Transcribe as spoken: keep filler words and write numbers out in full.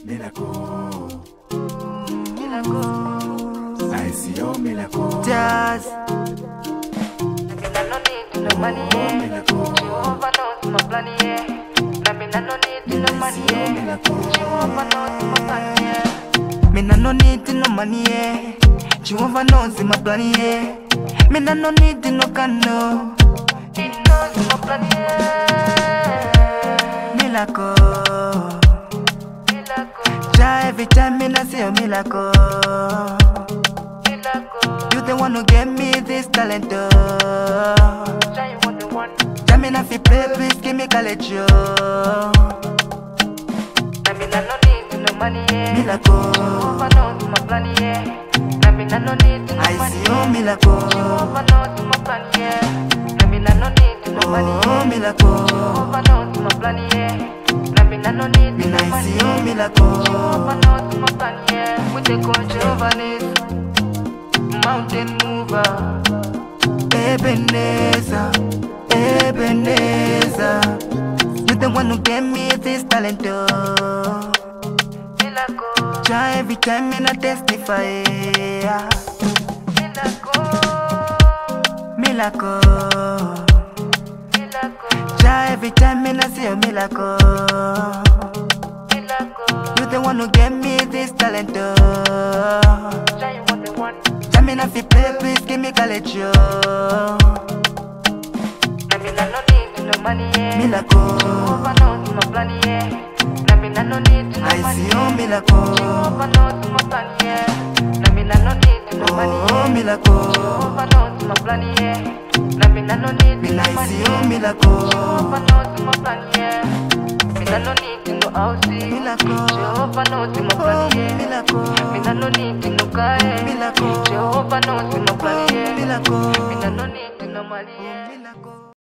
Miracle, I see your miracle. Jazz. I no need no money, yeah. Jehovah knows my plan, yeah. I mean, I no need no money, yeah. Jehovah knows my plan, yeah. Me nah no need no money, yeah. Jehovah knows my plan, yeah. Me nah no need no cano. He knows my plan, yeah. Miracle. Miracle, Jah, every time me nah see a miracle. miracle. You the one who gave me this talent, oh. Jah, you want the one. Jah, me nah fi play, please give me college, yo. I mean, I no need no money, yeah. Miracle. Jehovah knows my plan, yeah. I mean, I no need no I money, see your yeah. miracle. Jehovah knows my plan, yeah. I mean, I no need no money, Oh, yeah. miracle. Jehovah knows my plan, yeah. I mean, I no need Me no nah money, see your yeah. miracle. Jehovah knows my plan, yeah. We take on Jehovah needs mountain mover. Ebenezer, Ebenezer, you the one who gave me this talent, oh. Miracle, Jah, every time me nah testify, yeah. miracle, Miracle. miracle, Jah, every time me nah see a miracle. miracle. You the one who gave me this talent, oh. Jah, you want the one. Jah, me nah fi play, please give me college, yo. I mean, I no need no money, yeah. Miracle. Jehovah knows my plan, yeah. I mean, I no need no I money, see your yeah. miracle. Jehovah knows my plan, yeah. I mean, I no need no money, Oh, yeah. miracle. Jehovah knows my plan, yeah. I mean, I no need Me no nah money, see your yeah. miracle. Jehovah knows my plan, yeah. Me nah no need no house, yeah. Miracle. Jehovah knows my Oh, plan, yeah. miracle. Me nah no need no car, yeah. Miracle. Jehovah knows my plan, yeah. Miracle. Me nah no need no money, yeah. Miracle.